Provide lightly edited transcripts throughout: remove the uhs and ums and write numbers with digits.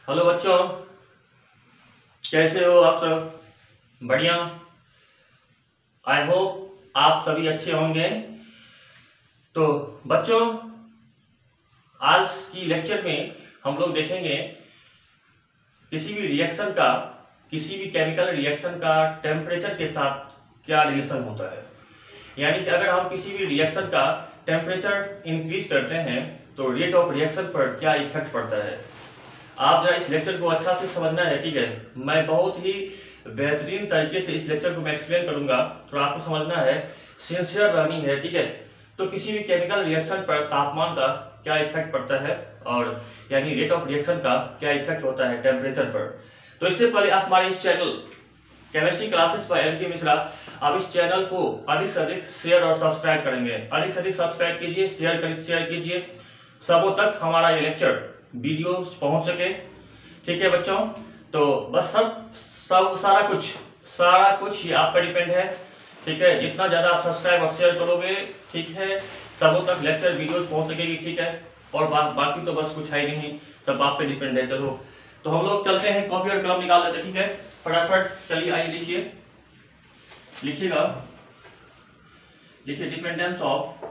Hello बच्चों, कैसे हो आप सब? बढ़िया। आई होप आप सभी अच्छे होंगे। तो बच्चों, आज की लेक्चर में हम लोग देखेंगे किसी भी रिएक्शन का, किसी भी केमिकल रिएक्शन का टेम्परेचर के साथ क्या रिलेशन होता है। यानी कि अगर हम किसी भी रिएक्शन का टेम्परेचर इंक्रीज करते हैं तो रेट ऑफ रिएक्शन पर क्या इफेक्ट पड़ता है। आप जरा इस लेक्चर को अच्छा से समझना है, ठीक है। मैं बहुत ही बेहतरीन तरीके से इस लेक्चर को मैं एक्सप्लेन करूंगा, तो आपको समझना है, सिंसियर रहनी है, ठीक है। तो किसी भी केमिकल रिएक्शन पर तापमान का क्या इफेक्ट पड़ता है और यानी रेट ऑफ रिएक्शन का क्या इफेक्ट होता है टेम्परेचर पर। तो इससे पहले आप हमारे इस channel chemistry classes by L K Mishra, आप इस चैनल को अधिक से अधिक शेयर और सब्सक्राइब करेंगे। अधिक से अधिक सब्सक्राइब कीजिए, शेयर कीजिए, सबों तक हमारा ये लेक्चर वीडियो पहुंच सके, ठीक है बच्चों। तो बस सब सारा कुछ ये आप पर डिपेंड है, ठीक है। जितना ज्यादा आप सब्सक्राइब और शेयर करोगे, ठीक है, सबों तक लेक्चर वीडियो पहुंच सकेगी, ठीक है। और बाकी तो बस कुछ है ही नहीं, सब आप पे डिपेंड है। चलो तो हम लोग चलते हैं, कॉपी और कलम निकाल लेते हैं, ठीक है। फटाफट चलिए, आइए लिखिएगा। Dependence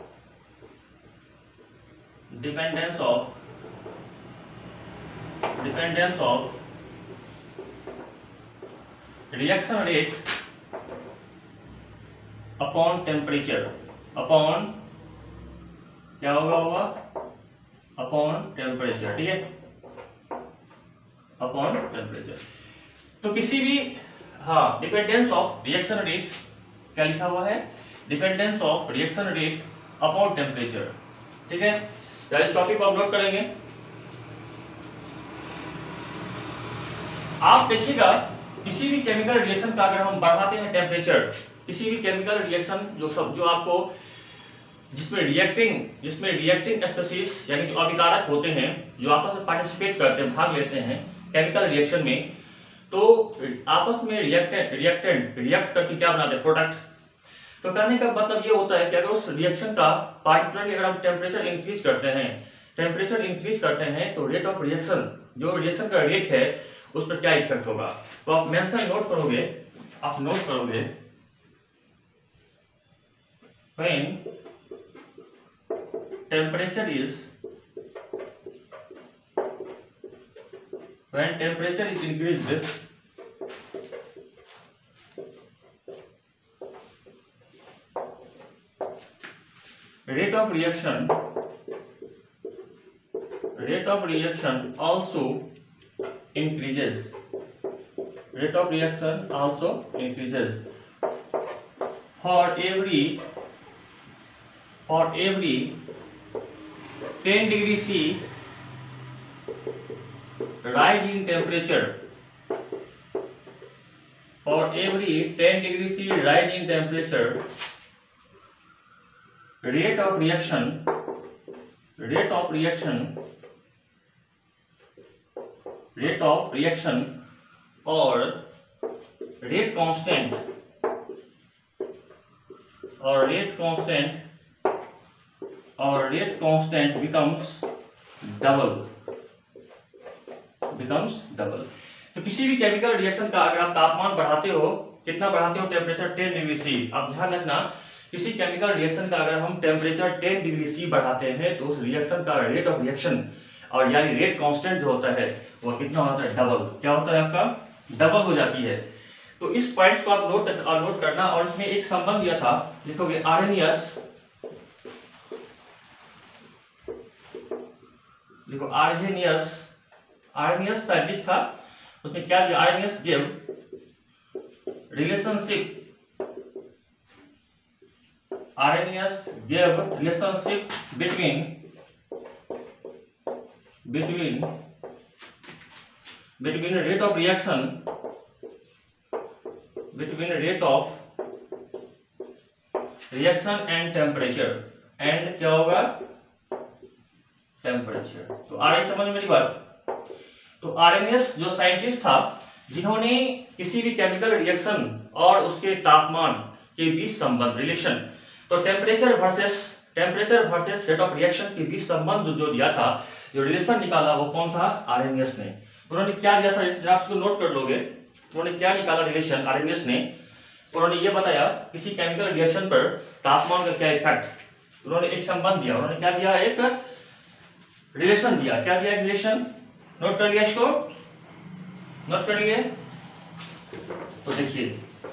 of reaction rate upon temperature, upon क्या होगा अपॉन टेम्परेचर, ठीक है, अपॉन टेम्परेचर। तो किसी भी डिपेंडेंस ऑफ रिएक्शन रेट क्या लिखा हुआ है, dependence of reaction rate upon temperature, ठीक है। इस टॉपिक को आप नोट करेंगे। आप देखिएगा, किसी भी केमिकल रिएक्शन का अगर हम बढ़ाते हैं टेम्परेचर, किसी भी केमिकल रिएक्शन जो आपको जिसमें रिएक्टिंग स्पीशीज यानी जो अभिकारक होते हैं, जो आपस में पार्टिसिपेट करते हैं, भाग लेते हैं केमिकल रिएक्शन में, तो आपस में रिएक्ट करके क्या बनाते हैं, प्रोडक्ट। तो कहने का मतलब ये होता है कि अगर उस रिएक्शन का पार्टिकुलरली अगर हम टेम्परेचर इंक्रीज करते हैं तो रेट ऑफ रिएक्शन, जो रिएक्शन का रेट है, उस पर क्या इफेक्ट होगा। तो आप नोट करोगे when temperature is increased, rate of reaction also increases. For every 10 degree C rise in temperature, for every 10 degree C rise in temperature, rate of reaction or rate constant becomes double। तो किसी भी chemical reaction का अगर आप तापमान बढ़ाते हो, कितना बढ़ाते हो, टेम्परेचर 10 डिग्री सी। अब ध्यान रखना, किसी केमिकल रिएक्शन का अगर हम टेम्परेचर 10 डिग्री सी बढ़ाते हैं तो उस रिएक्शन का रेट ऑफ रिएक्शन और यानी रेट कांस्टेंट जो होता है वो कितना होता है, डबल। क्या होता है आपका, डबल हो जाती है। तो इस पॉइंट्स को आप नोट करना। और इसमें एक संबंध दिया था, लिखोगे आरएनएस, देखो आर्हेनियस साइंटिस्ट था, उसने क्या दिया, Arrhenius gave relationship between rate of reaction and temperature, and क्या होगा, टेम्परेचर। तो आ रही समझ मेरी बात। तो आरएनएस जो साइंटिस्ट था, जिन्होंने किसी भी केमिकल रिएक्शन और उसके तापमान के बीच संबंध, रिलेशन, तो temperature versus rate of reaction के बीच संबंध जो दिया था, जो रिलेशन निकाला, वो कौन था, आरएनएस ने। उन्होंने क्या दिया था, जरा आप इसको नोट कर लोगे। उन्होंने क्या निकाला रिलेशन, आर्हेनियस ने, उन्होंने ये बताया किसी केमिकल रिएक्शन पर तापमान का क्या इफेक्ट। उन्होंने एक संबंध दिया, उन्होंने क्या दिया, एक रिलेशन दिया। क्या दिया, रिलेशन। नोट कर लिया इसको, नोट कर लिए। तो देखिए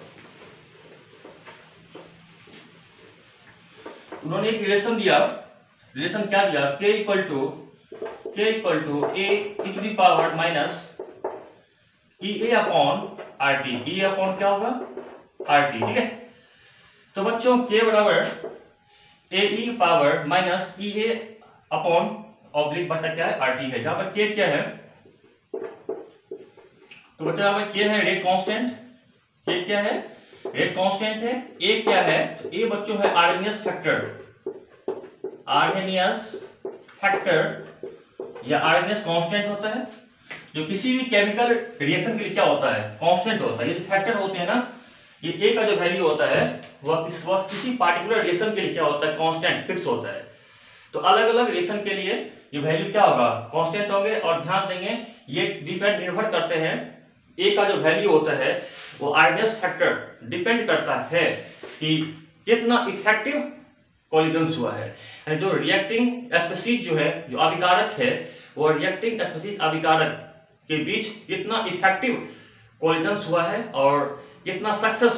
उन्होंने एक रिलेशन दिया। रिलेशन क्या दिया, k equal to a e to the power minus EA upon RT। E upon क्या होगा, RT, ठीक है। तो बच्चों k बराबर AE power minus EA upon oblique बटा क्या है, RT है। जहां पर k क्या है, तो बच्चों यहाँ पर k है रेट कांस्टेंट, k क्या है, रेट कांस्टेंट है। a क्या है, तो a बच्चों है आर्हेनियस फैक्टर, आर्हेनियस फैक्टर या आर्हेनियस कांस्टेंट होता है, जो किसी भी केमिकल रिएक्शन के लिए क्या होता है, कांस्टेंट होता है। ये फैक्टर होते हैं ना, ये a का जो वैल्यू होता है वह किसी पार्टिकुलर रिएक्शन के लिए क्या होता है, कांस्टेंट, फिक्स होता है। तो अलग अलग रिएक्शन के लिए ये वैल्यू क्या होगा, कांस्टेंट होंगे। और ध्यान देंगे ये डिपेंड निर्भर करते हैं, a का जो वैल्यू होता है वो आर्हेनियस फैक्टर डिपेंड करता है कि कितना इफेक्टिव कोलिजन्स हुआ है। जो रिएक्टिंग स्पीशीज जो है, जो अभिकारक है, वो रिएक्टिंग स्पीशीज अभिकारक के बीच कितना इफेक्टिव कोलिजन्स हुआ है और कितना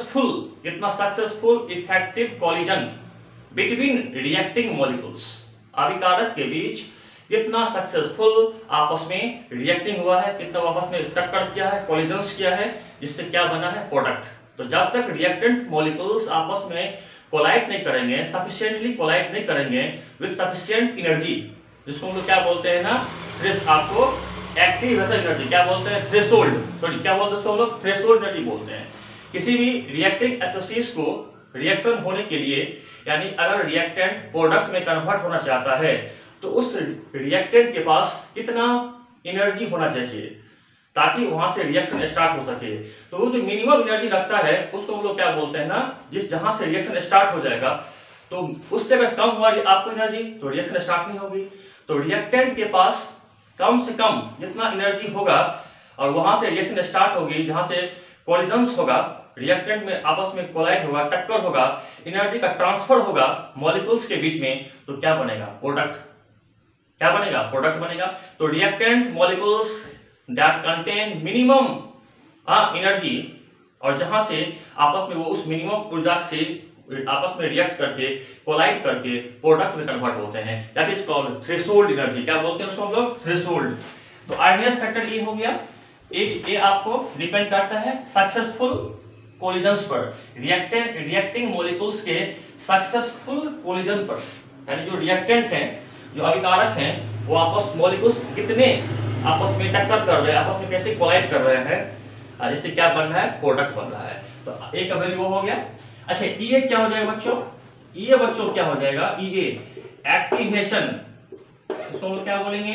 successful effective collision between reacting molecules, अभिकारक के बीच कितना सक्सेसफुल आपस में रिएक्टिंग हुआ है, कितना आपस में टक्कर किया है, कोलिजन्स किया है, जिससे क्या बना है, प्रोडक्ट। तो जब तक रिएक्टेंट मॉलिक्यूल्स आपस में कोलाइड नहीं करेंगे, सफिशिएंटली कोलाइड नहीं करेंगे विद सफिशिएंट एनर्जी, जिसको हम लोग क्या बोलते हैं ना, आपको एक्टिव वेसल एनर्जी क्या बोलते हैं, थ्रेशोल्ड, सॉरी क्या बोलते हैं उसको हम लोग, थ्रेशोल्ड एनर्जी बोलते हैं। किसी भी रिएक्टिंग स्पीशीज को रिएक्शन होने के लिए, यानी अगर रिएक्टेंट प्रोडक्ट में कन्वर्ट होना चाहता है तो उस रिएक्टेंट के पास कितना एनर्जी होना चाहिए ताकि वहां से रिएक्शन स्टार्ट हो सके। तो वो जो मिनिमम एनर्जी रखता है उसको हम लोग क्या बोलते हैं ना, जिस जहां से रिएक्शन स्टार्ट हो जाएगा, तो उससे अगर कम हुआ आपको एनर्जी तो रिएक्शन स्टार्ट नहीं होगी। तो रिएक्टेंट के पास कम से कम जितना एनर्जी होगा और वहां से रिएक्शन स्टार्ट होगी, जहां से कोलिजन्स होगा, रिएक्टेंट में आपस में कोलाइड होगा, टक्कर होगा, एनर्जी का ट्रांसफर होगा मॉलिक्यूल्स के बीच में, तो क्या बनेगा, प्रोडक्ट। क्या बनेगा, प्रोडक्ट बनेगा। तो reactant molecules that contain minimum energy, और जहां से आपस में वो उस मिनिमम ऊर्जा से आपस में रिएक्ट करके कोलाइड करके प्रोडक्ट में कन्वर्ट होते हैं, that is called threshold energy. क्या बोलते हैं उसको हम लोग, थ्रेशोल्ड। तो आर्हेनियस फैक्टर ये हो गया, ये आपको डिपेंड करता है सक्सेसफुल कोलिजन्स पर, रिएक्टिंग मॉलिक्यूल्स के सक्सेसफुल कोलिजन पर, यानी जो रिएक्टेंट हैं, जो अभिकारक हैं, वो आपस मॉलिक्यूल्स कितने आपस में टक्कर कर रहे हैं, आपस में कैसे कोलाइड कर रहे हैं, जिससे क्या बन रहा है, प्रोडक्ट बन रहा है। तो ए का वैल्यू हो गया। अच्छा ये क्या हो जाएगा बच्चों, ये बच्चों क्या हो जाएगा, ये एक्टिवेशन, इसको हम लोग क्या बोलेंगे,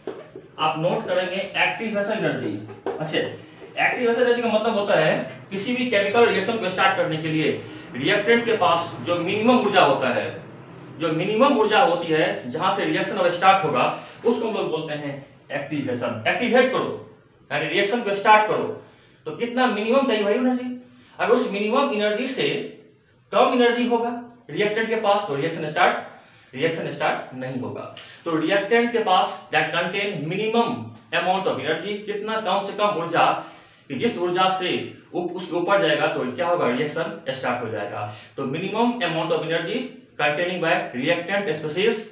आप नोट करेंगे, एक्टिवेशन एनर्जी। अच्छा एक्टिवेशन एनर्जी का मतलब होता है किसी भी केमिकल रिएक्शन को स्टार्ट करने के लिए रिएक्टेंट के पास जो मिनिमम ऊर्जा होता है, जो मिनिमम ऊर्जा होती है जहां से रिएक्शन अब स्टार्ट होगा, उसको हम लोग बोलते हैं एक्टिवेशन। एक्टिवेट करो यानी रिएक्शन को स्टार्ट करो, तो कितना मिनिमम चाहिए भाई एनर्जी। अगर उस मिनिमम एनर्जी से कम एनर्जी होगा रिएक्टेंट के पास तो रिएक्शन स्टार्ट नहीं होगा। तो रिएक्टेंट के पास that contain minimum amount of energy, कितना कम से कम ऊर्जा, कि जिस ऊर्जा से उसके ऊपर जाएगा तो क्या होगा, रिएक्शन स्टार्ट हो जाएगा। तो minimum amount of energy containing by reactant species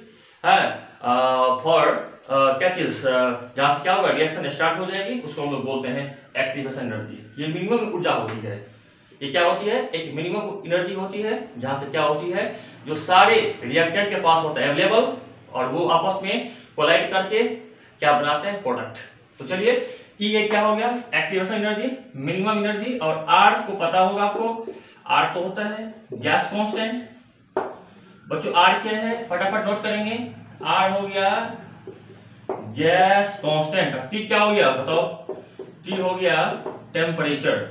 for क्या चीज, जहां से क्या होगा, रिएक्शन स्टार्ट हो जाएगी, उसको हम लोग बोलते हैं एक्टिवेशन एनर्जी। ये मिनिमम ऊर्जा होती है, ये क्या होती है, एक मिनिमम एनर्जी होती है जहां से क्या होती है, जो सारे रिएक्टेंट के पास होता है अवेलेबल, और वो आपस में कोलाइड करके क्या बनाते हैं, प्रोडक्ट। तो चलिए ये क्या हो गया, एक्टिवेशन एनर्जी, मिनिमम एनर्जी। और आर को पता होगा आपको, आर तो होता है गैस कांस्टेंट। बच्चों आर क्या है, फटाफट नोट करेंगे, आर हो गया गैस कांस्टेंट। टी क्या हो गया बताओ, टी हो गया टेम्परेचर।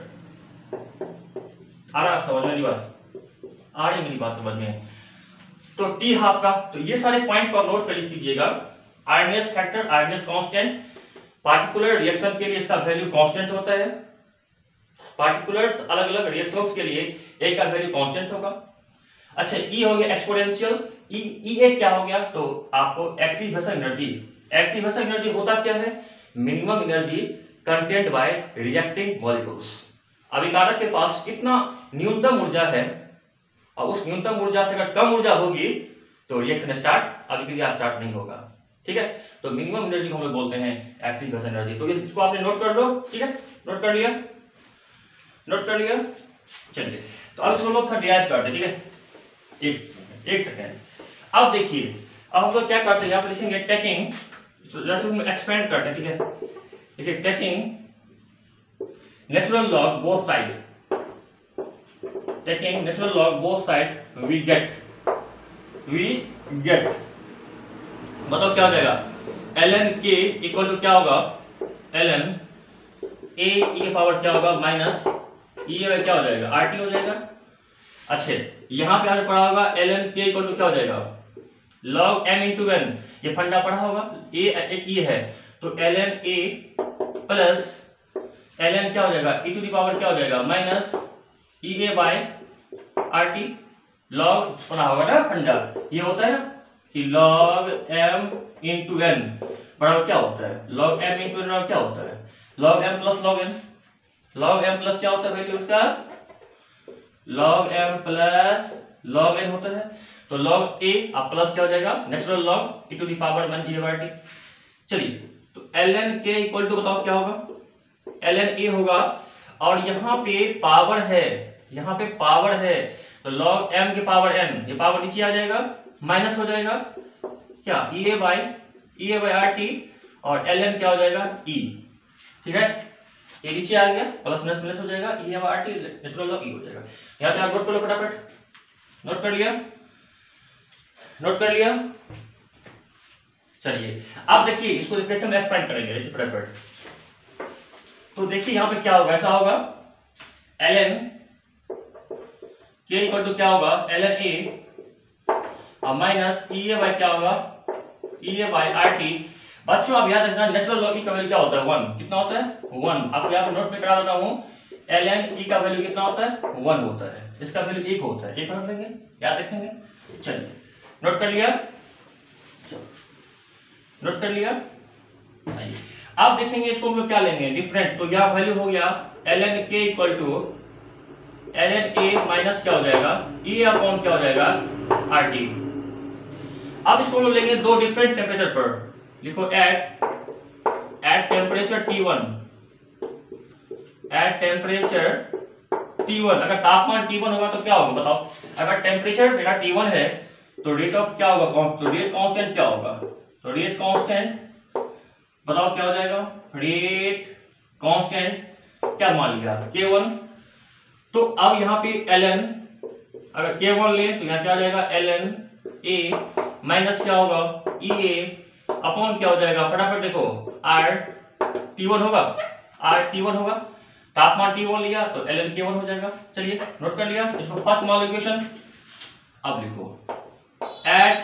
आ रहा समझ में बात, आ रही मेरी बात समझ में। तो टी हाफ का, तो ये सारे पॉइंट को नोट कर लीजिएगा, Arrhenius factor, Arrhenius constant, particular reaction के लिए इसका वैल्यू कांस्टेंट होता है, पार्टिकुलर अलग अलग रिएक्शंस के लिए ए का वैल्यू कांस्टेंट होगा। अच्छा, ई हो गया एक्सपोनेंशियल, ई ए क्या हो गया, तो आपको एक्टिवेशन एनर्जी, एक्टिवेशन एनर्जी होता क्या है, minimum energy content by reacting molecules. अभिकारक के पास कितना न्यूनतम ऊर्जा है, और उस न्यूनतम ऊर्जा से अगर कम ऊर्जा होगी तो रिएक्शन स्टार्ट अभी के लिए स्टार्ट नहीं होगा। ठीक है, तो मिनिमम एनर्जी को हम लोग बोलते हैं एक्टिवेशन एनर्जी। तो इसको आपने नोट कर लो। ठीक है, नोट कर लिया, नोट कर लिया। चलिए, तो अब इसको लोग डिराइव करते हैं। ठीक है, एक सेकेंड। अब देखिए, अब हम लोग क्या करते हैं, यहाँ पे लिखेंगे टेकिंग, जैसे हम एक्सपेंड करते हैं। ठीक है, देखिए taking natural log both side, taking natural log both side we get मतलब क्या हो जाएगा, ln k इक्वल टू क्या होगा, ln a e के पावर क्या होगा माइनस e ए क्या हो जाएगा, RT हो जाएगा। अच्छे, यहाँ पे आपने पढ़ा होगा ln k इक्वल टू क्या हो जाएगा, log m इंटू n, ये फंडा पढ़ा होगा। a एक e है तो ln a प्लस ln क्या हो जाएगा, e टू दी पावर क्या हो जाएगा minus e a by RT। log पढ़ा होगा ना फंडा, ये होता है ना कि log m इंटू n बराबर क्या होता है, log m इंटू n क्या होता है, log m plus log n। log m plus क्या होता है वैल्यू उसका, log m plus log n होता है। तो log a अब प्लस क्या हो जाएगा, natural log e to the power minus e by t। चलिए, तो ln k इक्वल टू बताओ क्या होगा, ln a होगा, और यहाँ पे पावर है, यहाँ पे पावर है, तो log m के पावर n, ये पावर नीचे आ जाएगा, माइनस हो जाएगा क्या, e a बाय RT, और ln क्या हो जाएगा e। ठीक है, ये नीचे आ गया, प्लस माइनस प्लस हो जाएगा, e a by RT natural log e हो जाएगा। यहाँ पे आप नोट कर लो फटाफट, नोट कर लिया, नोट कर लिया। चलिए, अब देखिए इसको कैसे हम एक्सपेंड करेंगे, देखिए फटाफट। तो देखिए यहाँ पे क्या होगा, ऐसा होगा ln k इक्वल टू क्या होगा, ln a और माइनस e a बाय क्या होगा, e a बाय RT। बच्चों अब याद रखना नेचुरल लॉग का वैल्यू क्या होता है, 1। कितना होता है, 1। आपको यहाँ पे नोट में करा देता हूँ, ln e का वैल्यू कितना होता है, 1 होता है, इसका वैल्यू 1 होता है, 1 रख लेंगे, याद रखेंगे। चलिए, नोट कर लिया, नोट कर लिया। अब देखेंगे इसको हम लोग क्या लेंगे, डिफरेंट। तो यह वैल्यू हो गया ln k equal to ln a minus क्या हो जाएगा, e अपॉन क्या हो जाएगा RT। अब इसको लोग लेंगे दो डिफरेंट टेम्परेचर पर, लिखो at temperature T1, at temperature T1। अगर तापमान T1 होगा तो क्या होगा बताओ, अगर टेम्परेचर मेरा T1 है तो रेट ऑफ क्या होगा, तो रेट कांस्टेंट क्या होगा, तो रेट कांस्टेंट बताओ क्या हो जाएगा, रेट कांस्टेंट क्या मान लिया K1। तो अब यहाँ पे ln अगर K1 ले तो यहाँ क्या आ जाएगा, ln a माइनस क्या होगा e a अपॉन क्या हो जाएगा, फटाफट देखो RT1 होगा, RT1 होगा, तापमान T1 लिया तो ln K1 हो जाएगा। चलिए, नोट कर लिया, इसको फर्स्ट मान लो इक्वेशन। अब लिखो एट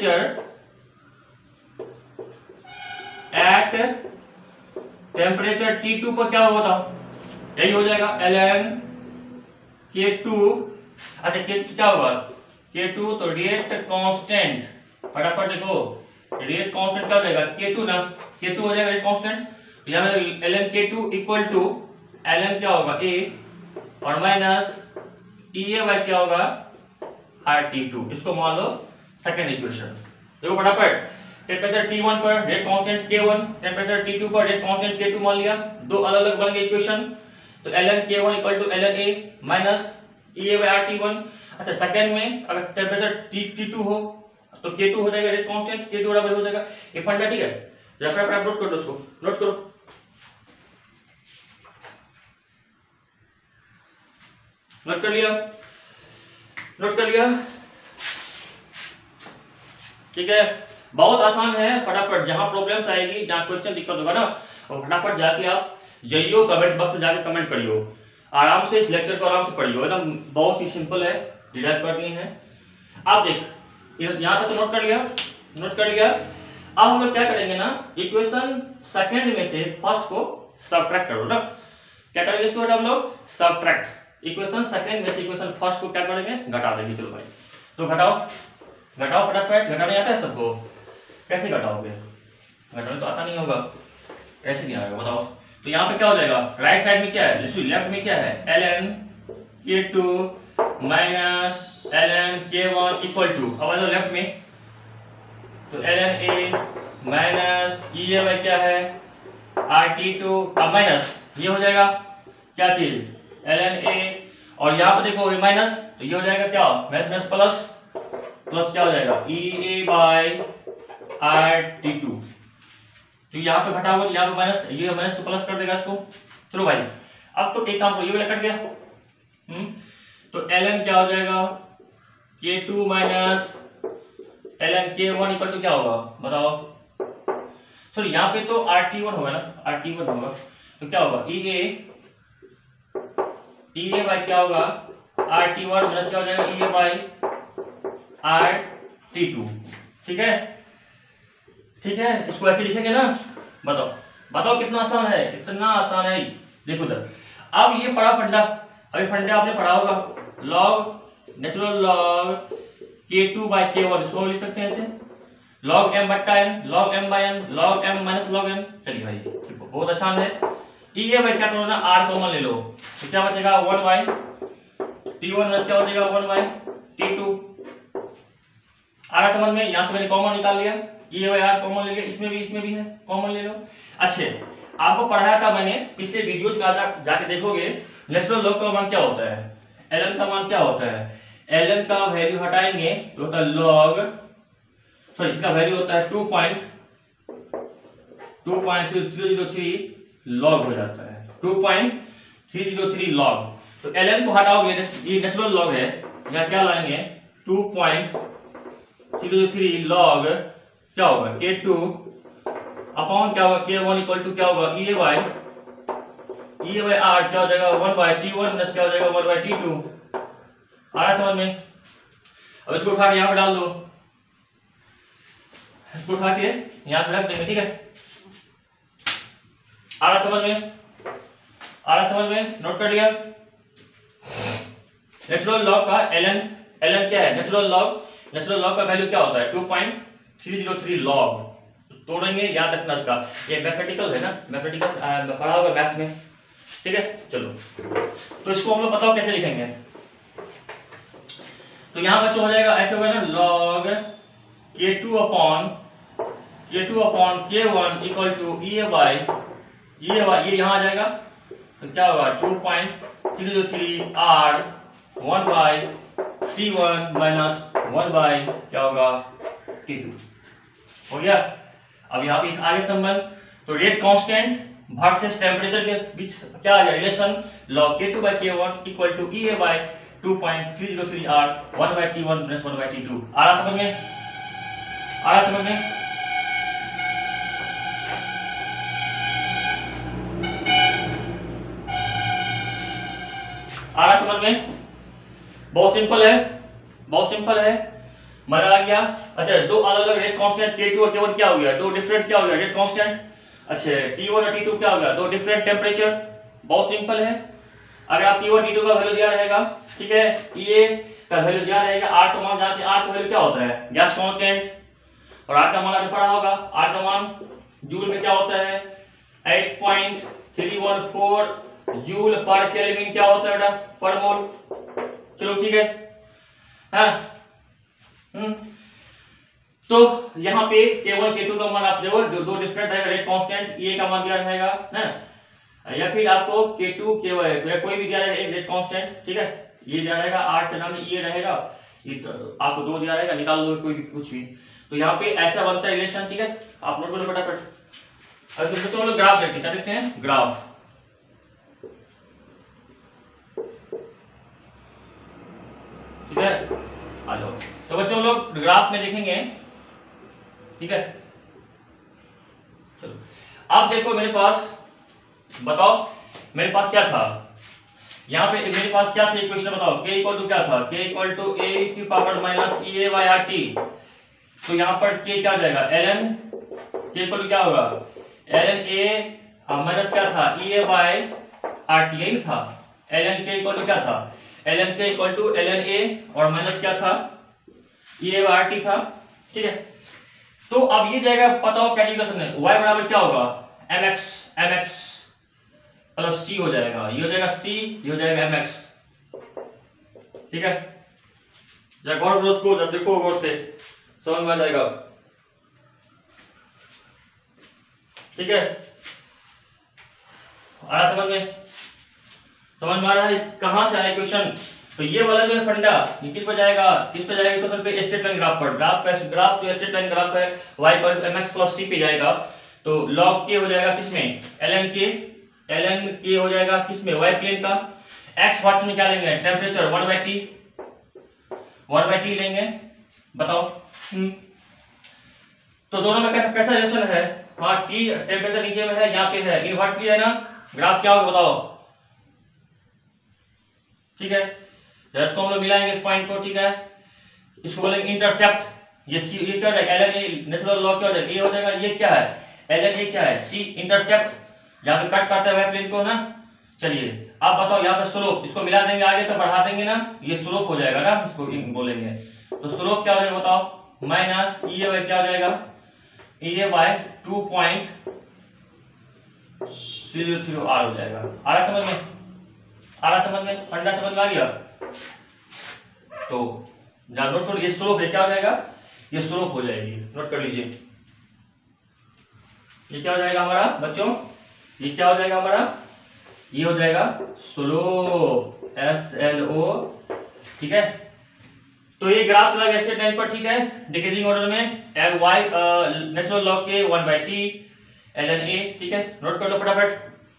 टेम्परेचर T2 पर क्या होगा, यही हो जाएगा ln K2। अच्छा, K2 क्या होगा, K2 तो रेट कांस्टेंट, फटाफट देखो रेट कांस्टेंट क्या हो जाएगा, K2 ना, K2 हो जाएगा रेट कांस्टेंट। यहाँ ln K2 equal to ln क्या होगा a और माइनस e a बाय क्या होगा RT2। इसको मान लो सेकंड इक्वेशन। देखो फटाफट, टेम्परेचर T1 पर rate constant K1, temperature T2 पर रेट कांस्टेंट K2 मान लिया, दो अलग अलग बन गए इक्वेशन। तो ln K1 equal to ln a minus e a by RT1। अच्छा, सेकंड में अगर टेम्परेचर T2 हो तो K2 हो जाएगा रेट कांस्टेंट, K2 बराबर हो जाएगा ये फंडा। ठीक है, जरा आप नोट कर दो, उसको नोट करो, नोट कर लिया, नोट कर लिया। ठीक है, बहुत आसान है, फटाफट जहां प्रॉब्लम्स आएगी, जहां क्वेश्चन दिक्कत होगा ना, और फटाफट जाके आप जाइयो कमेंट बॉक्स में जाके कमेंट करियो, आराम से इस लेक्चर को आराम से पढ़ियो, एकदम बहुत ही सिंपल है, डिराइव करनी है। आप देख यहाँ तक तो नोट कर लिया, नोट कर लिया। अब हम लोग क्या करेंगे ना, इक्वेशन सेकंड में से फर्स्ट को सब्ट्रैक्ट करो ना। क्या करेंगे इसको हम लोग, सब्ट्रैक्ट। इक्वेशन सेकंड में से इक्वेशन फर्स्ट को क्या करेंगे, घटा देंगे। चलो भाई, तो घटाओ घटाओ फटाफट। घटाने आता है सबको? कैसे घटाओगे? घटाने तो आता नहीं होगा, कैसे नहीं आएगा बताओ। तो यहाँ पे क्या हो जाएगा, राइट साइड में क्या है, लेफ्ट में क्या है, ln k2 minus ln k1 equal to, अब आ जाओ लेफ्ट में, तो ln a माइनस ये भाई क्या है RT2 का माइनस ये हो जाएगा क्या चीज, ln a, और यहाँ पे देखो माइनस, तो ये हो जाएगा क्या, माइनस प्लस, प्लस क्या हो जाएगा EA बाय RT2। तो यहाँ पे घटाओगे तो यहाँ पे माइनस, ये माइनस तो प्लस कर देगा इसको। चलो भाई, अब तो एक काम करो, ये वाला कट गया। तो ln क्या हो जाएगा, k2 minus ln k1 equal to क्या होगा बताओ। सॉरी, यहाँ पे तो RT1 होगा ना, RT1 होगा, तो क्या होगा EA बाय क्या होगा RT1 माइनस क्या हो जाएगा EA बाय RT2। ठीक है, ठीक है, इसको ऐसे लिखेंगे ना। बताओ बताओ कितना आसान है, कितना आसान है। देखो इधर, अब ये पढ़ा फंडा, अभी फंडा आपने पढ़ा होगा, log natural log k2 by k1, इसको लिख सकते हैं ऐसे, log m बट्टा n, log m by n, log m minus log n। चलिए भाई बहुत आसान है। ये भाई क्या करो ना, r कॉमन ले लो, तो क्या बचेगा 1 बाय t1 माइनस क्या हो जाएगा 1 बाय t2। आ रहा समझ में, यहाँ से मैंने कॉमन निकाल लिया, ये भाई r कॉमन ले लिया, इसमें भी है, कॉमन ले लो। अच्छे, आपको पढ़ाया था मैंने पिछले वीडियो जाके देखोगे, नेचुरल लॉग का मान क्या होता है, ln का मान क्या होता है, ln का वैल्यू हटाएंगे तो होता है लॉग, सॉरी इसका वैल्यू होता है 2.303 लॉग हो जाता है, 2.303 लॉग। तो ln को हटाओगे, ये नेचुरल लॉग है, यहाँ क्या लाएंगे 2.303 लॉग क्या होगा k2 अपॉन क्या होगा k1 इक्वल टू क्या होगा EA बाय r क्या हो जाएगा 1 बाय t1 माइनस क्या हो जाएगा 1 बाय t2। आ रहा समझ में? अब इसको उठा के यहाँ पे डाल दो, इसको उठा के यहाँ पे रख देंगे। ठीक है, आ रहा समझ में, आ रहा समझ में, नोट कर लिया। नेचुरल लॉग का ln क्या है, नेचुरल लॉग का वैल्यू क्या होता है 2.303 लॉग। तोड़ेंगे, याद रखना इसका, ये मैथमेटिकल है ना, मैथमेटिकल पढ़ा होगा मैथ्स में। ठीक है, चलो तो इसको हम लोग बताओ कैसे लिखेंगे। तो यहाँ बच्चों हो जाएगा ऐसे होगा ना, log k2 upon k1 equal to EA by ये यहाँ आ जाएगा, तो क्या होगा 2.303 r 1 by t1 minus 1 bye क्या होगा t2। हो गया। अब यहाँ पे आगे संबंध, तो रेट कांस्टेंट वर्सेस टेम्परेचर के बीच क्या आ जाए relation, log k2 by k1 equal to EA by 2.303 r 1 by t1 minus 1 by t2। आ रहा समझ में, आ रहा समझ में। आ रहा समझ में, बहुत सिंपल है, बहुत सिंपल है, मजा आ गया। अच्छा, दो अलग अलग रेट कांस्टेंट k2 और k1 क्या हो गया, दो डिफरेंट क्या हो गया रेट कांस्टेंट। अच्छा, t1 और t2 क्या हो गया, दो डिफरेंट टेम्परेचर। बहुत सिंपल है। अगर आप t1 t2 का वैल्यू दिया रहेगा, ठीक है, ये का वैल्यू दिया रहेगा, r का मान जानते हैं, r का वैल्यू क्या होता है गैस कांस्टेंट, और r का मान आपने पढ़ा होगा, r का मान जूल में क्या होता है 8.314 जूल पर केल्विन क्या होता है बेटा पर मोल। चलो ठीक है, हाँ। तो यहाँ पे k1 k2 का मान आप देखो, दो डिफरेंट रहेगा रेट कांस्टेंट, ये का मान दिया रहेगा ना, या फिर आपको k2 k1 कोई भी दिया रहेगा एक रेट कांस्टेंट। ठीक है, ये दिया रहेगा 8 के नाम में ये रहेगा, ये तो आपको दो दिया रहेगा, निकाल दो कोई भी कुछ भी। तो यहाँ पे ऐसा बनता है रिलेशन। ठीक है, आप नोट करो फटाफट। अब बच्चों हम लोग ग्राफ देखते हैं, क्या देखते हैं ग्राफ। ठीक है, आ जाओ। तो बच्चों हम लोग ग्राफ में देखेंगे। ठीक है, चलो आप देखो मेरे पास, बताओ मेरे पास क्या था, यहाँ पे मेरे पास क्या था इक्वेशन बताओ, k इक्वल टू क्या था, k इक्वल टू a की power minus EA by RT। तो यहाँ पर k क्या जाएगा ln के इक्वल टू क्या होगा ln a माइनस क्या था EA बाय RT, यही था ln k इक्वल टू क्या था ln k equal to ln a और माइनस क्या था EA बाय RT था। ठीक है, तो अब ये जाएगा, पता हो कैलकुलेशन है y बराबर क्या होगा mx प्लस c हो जाएगा, ये हो जाएगा c, ये हो जाएगा mx। ठीक है, जब गौर को जब देखो गौर से समझ में आ जाएगा। ठीक है, आ रहा समझ में आ रहा है कहां से आया क्वेश्चन। तो ये वाला जो है फंडा ये किस पे जाएगा क्वेश्चन पे स्ट्रेट लाइन ग्राफ पर। ग्राफ जो स्ट्रेट लाइन ग्राफ है y पर mx प्लस c पे जाएगा, तो log k हो जाएगा किसमें ln k हो जाएगा किसमें y प्लेन का। x वाट में क्या लेंगे टेम्परेचर 1/t लेंगे, बताओ। तो दोनों में कैसा रिलेशन है, हाँ t टेम्परेचर नीचे में है, यहाँ पे है, इनवर्सली है ना, ग्राफ क्या होगा बताओ। ठीक है, इसको हम लोग मिलाएंगे इस पॉइंट को। ठीक है, इसको बोलेंगे इंटरसेप्ट, ये क्या हो जाएगा ln a, नेचुरल लॉग क्या हो जाएगा, ये हो जाएगा, ये क्या है ln a क्या है c, इंटरसेप्ट जहाँ पे कट करते हुए प्लेन को ना। चलिए आप बताओ यहाँ पे स्लोप, इसको मिला देंगे आगे तो बढ़ा देंगे ना, ये स्लोप हो जाएगा ना, इसको बोलेंगे। तो स्लोप क्या हो जाएगा बताओ, माइनस EA बाय क्या हो जाएगा EA बाय 2.303 R हो जाएगा। आ रहा समझ में, फंडा समझ में आ गया। तो नोट करो, ये स्लोप है, क्या हो जाएगा ये स्लोप हो जाएगी, नोट कर लीजिए। ये क्या हो जाएगा हमारा बच्चों, ये क्या हो जाएगा हमारा, ये हो जाएगा स्लोप SLO। ठीक है, तो ये ग्राफ चला गया स्ट्रेट लाइन पर। ठीक है, डिक्रीजिंग ऑर्डर में y नेचुरल लॉग के 1/t ln a। ठीक है, नोट कर लो फटाफट।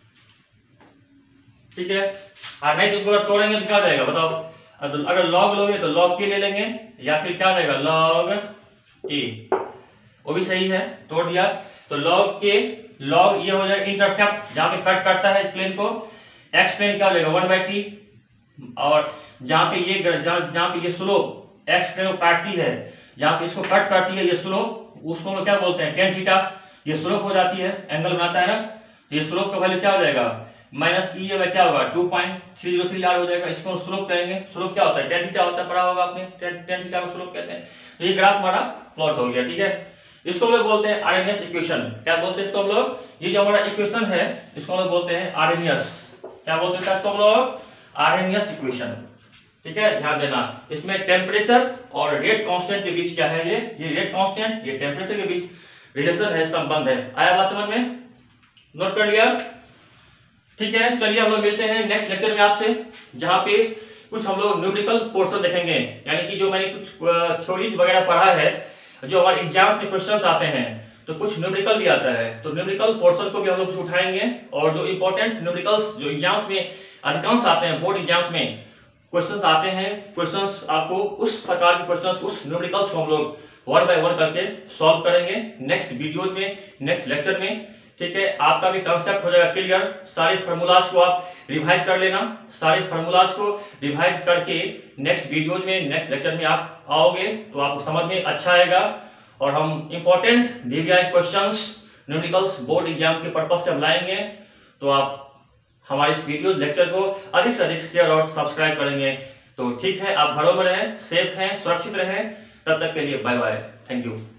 ठीक है, और नहीं तो इसको अगर तोड़ेंगे तो क्या हो जाएगा बताओ, अगर log लोगे तो log k ले लेंगे, या फिर क्या हो जाएगा log a, वो भी सही है, तोड़ दिया। तो log k log ये हो जाएगा इंटरसेप्ट जहां पे कट करता है इस प्लेन को, x प्लेन क्या हो जाएगा 1/t, और जहां पे ये स्लोप x प्लेन को काटती है, जहां पे इसको कट करती है ये स्लोप, उसको हम क्या बोलते हैं tan थीटा, ये स्लोप हो जाती है, एंगल बनाता है ना। ये स्लोप का वैल्यू क्या हो जाएगा माइनस EA में क्या होगा 2.303 R हो जाएगा। इसको स्लोप कहेंगे, स्लोप क्या होता है tan थीटा होता है, पढ़ा होगा आपने, tan थीटा को स्लोप कहते हैं। तो ये ग्राफ हमारा प्लॉट हो गया। ठीक है, इसको हम लोग बोलते हैं आरएनएस इक्वेशन। क्या बोलते हैं इसको हम लोग, ये जो हमारा इक्वेशन है इसको हम लोग बोलते हैं आरएनएस। क्या बोलते हैं इसको हम लोग, आरएनएस इक्वेशन। ठीक है, ध्यान देना, इसमें टेम्परेचर और रेट कांस्टेंट के बीच क्या है, ये रेट कांस्टेंट ये टेम्परेचर के बीच रिलेशन है, संबंध है। आया बात समझ में, नोट कर लिया। ठीक है, चलिए हम लोग मिलते हैं नेक्स्ट लेक्चर में आपसे, जहां पे कुछ हम लोग न्यूमेरिकल पोर्शन देखेंगे, यानी कि जो मैंने कुछ थ्योरीज वगैरह पढ़ा है, जो हमारे एग्जाम में क्वेश्चंस आते हैं, तो कुछ न्यूमेरिकल भी आता है, तो न्यूमेरिकल पोर्शन को भी हम लोग कुछ उठाएंगे। और जो इंपॉर्टेंट न्यूमेरिकल्स जो एग्जाम्स में अधिकांश आते हैं, बोर्ड एग्जाम्स में क्वेश्चंस आते हैं, क्वेश्चंस आपको उस प्रकार के क्वेश्चंस, उस न्यूमेरिकल्स को हम लोग वन बाय वन करके सॉल्व करेंगे नेक्स्ट वीडियोज में, नेक्स्ट लेक्चर में। ठीक है, आपका भी कंसेप्ट हो जाएगा क्लियर। सारे फार्मूलाज को आप रिवाइज कर लेना, सारे फार्मूलाज को रिवाइज करके नेक्स्ट वीडियोज में, नेक्स्ट लेक्चर में आप आओगे तो आपको समझ में अच्छा आएगा। और हम important DVI questions numericals board exam के पर्पज से हम लाएंगे, तो आप हमारे इस वीडियो लेक्चर को अधिक से अधिक शेयर और सब्सक्राइब करेंगे। तो ठीक है, आप घरों में रहें, सेफ हैं, सुरक्षित रहें, तब तक के लिए बाय बाय, थैंक यू।